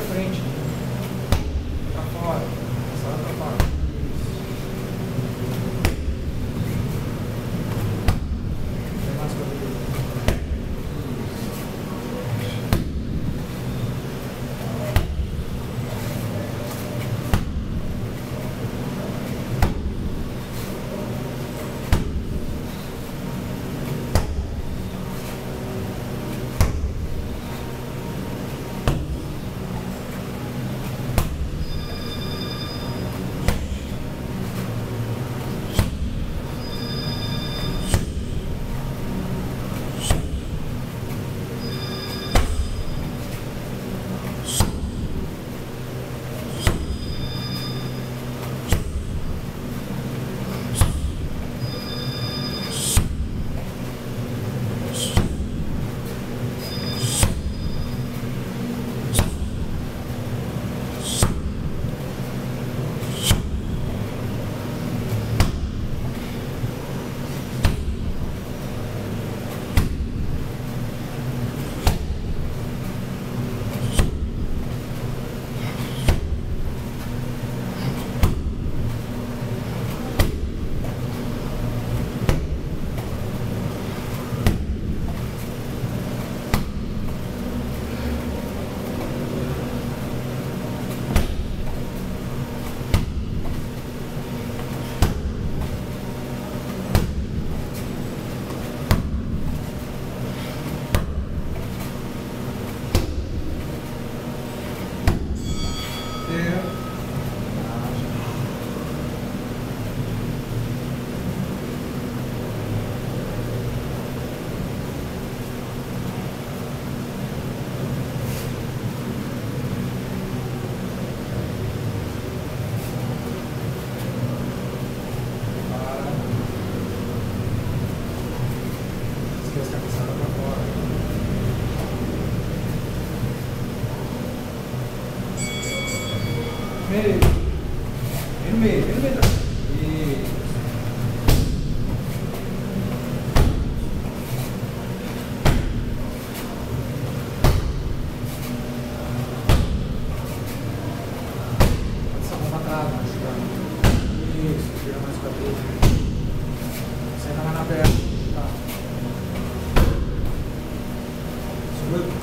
frente. Pra fora. Só pra fora. Tem mais coisa. Meio. Vem no meio, vem no meio da... Isso. Essa mão pra trás, isso, tira mais o cabelo. Senta mais na perna. Tá. Segura.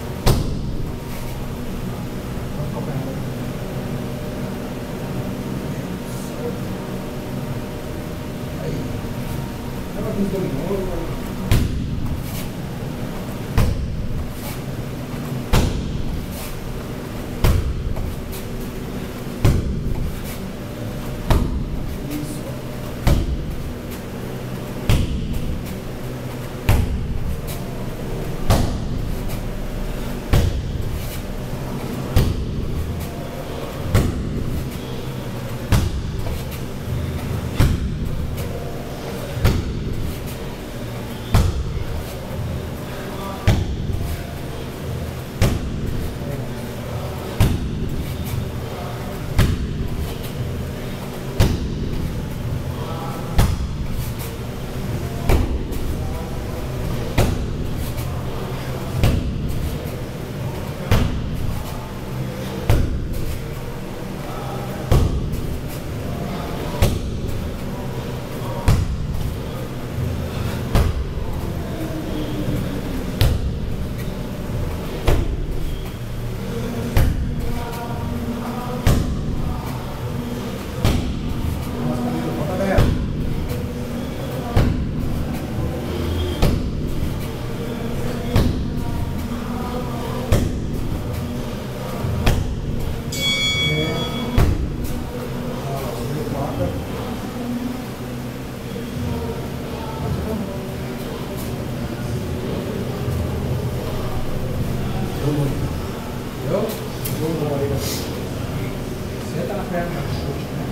Senta na perna, chute, né?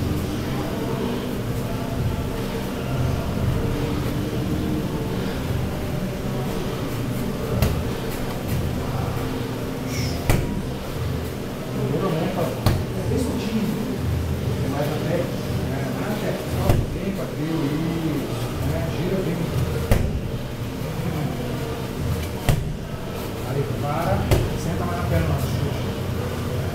Segura a mão para bem soltinho. Você vai até, só bem para abrir isso, né? Gira bem. Aí, para, senta mais na perna, chute.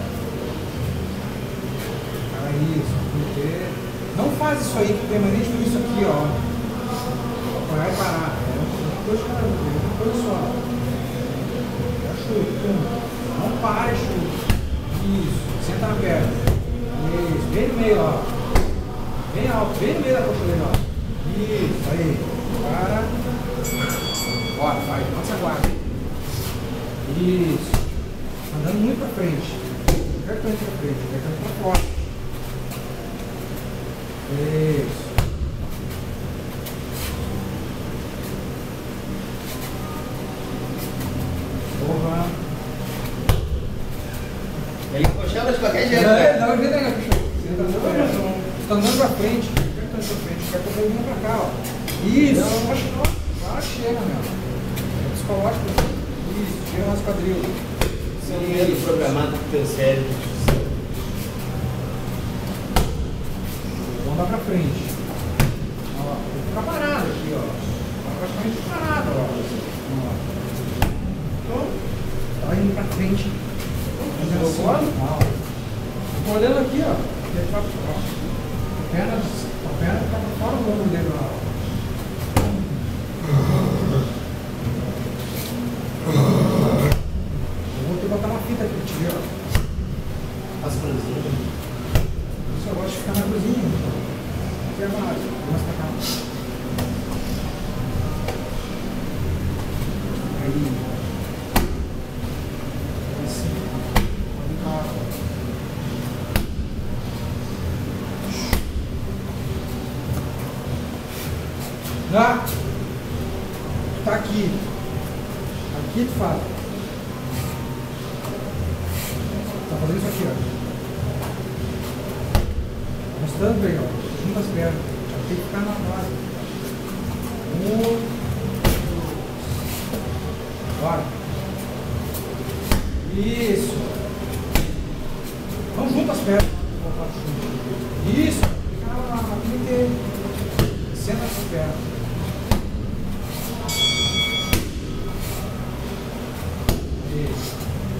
isso aí que tem, mas nem tudo isso aqui, ó. Vai parar. É uma coisa, cara, uma coisa só. Já chute, pum. Não pare, chute. Isso. Senta na perna. Isso. Bem no meio, ó. Bem alto, bem no meio da coxa, ó. Isso, aí. Para. Bora, vai. Nossa guarda. Isso. Andando muito pra frente. Não quero que eu entre pra frente, eu quero que eu entre pra fora. Isso. Porra. Ele encoxando de qualquer jeito. Não, Né? não, ele não, bicho. Você tá andando pra frente. Eu quero que eu entre pra frente. Eu quero que eu venha pra cá, ó. Isso. Não, acho que não. Claro que chega, meu. É psicológico. Isso. Tira umas quadril. Seu medo programado pro teu cérebro. Vou andar pra frente. Ó, vou ficar parado aqui, ó. Praticamente parado, ó. Então, tá indo pra frente. Fazendo assim, ó. Tô olhando aqui, ó. Ele tá, ó. A perna tá pra fora do ombro dele, ó. Eu vou ter que botar uma fita aqui pra te ver, ó. As franzinhas. Isso eu gosto de ficar na cozinha. Aqui é mais. Vamos pra cá. Aí. Assim. Pode ficar. Tá? Tá aqui. Aqui tu fala. Tá fazendo isso aqui, ó. Mostrando bem, ó. Junta as pernas. Tem que ficar na base. Bora. Isso. Vamos junto as pernas. Isso. Fica na inteira. Senta as pernas. Isso.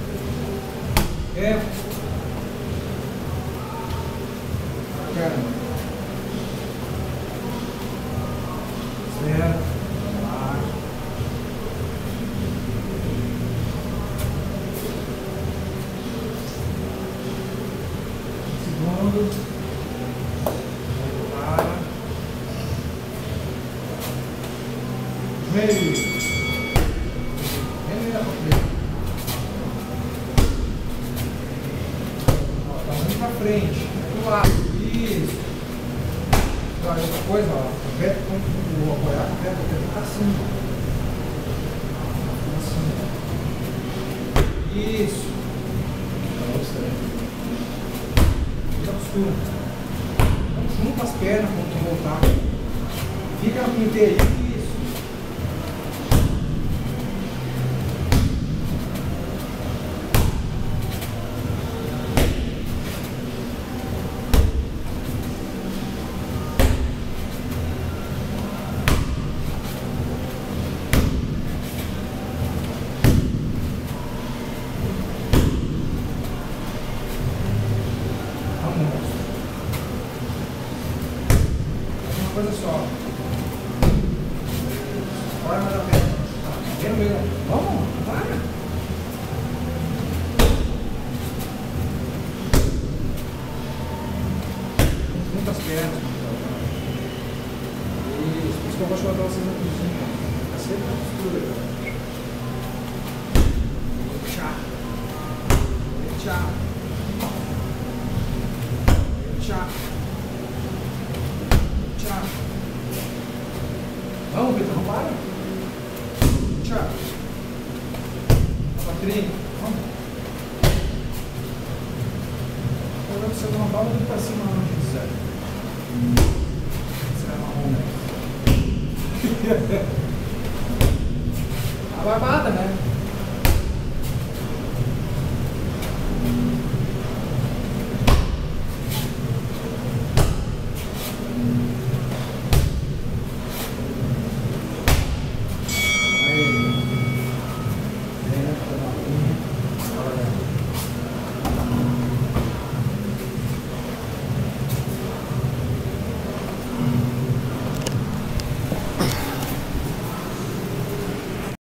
É. Perna. Certo. Vai. Segundo. Para. Meio. Meio da frente. Tá indo pra frente. Do lado. Isso. Olha, outra coisa, ó. O pé, quando o apoiar, o pé fica assim. Assim. Isso. Fica a postura. Então, junta as pernas quando tu voltar. Fica no inteiro. Isso. Uma coisa só. Olha mais a perna. Vem no meio. Vamos, para. Junta as pernas. Isso. Por isso que eu gosto de botar vocês na cozinha. Fica sempre na postura. Tchau. Tchau. Tchau. Tchau. Vamos, Vitor, não para? Tchau. Patrinho, vamos. Agora você não vai muito pra cima, não, gente, sério. Você é marrom, né? A barbada, né?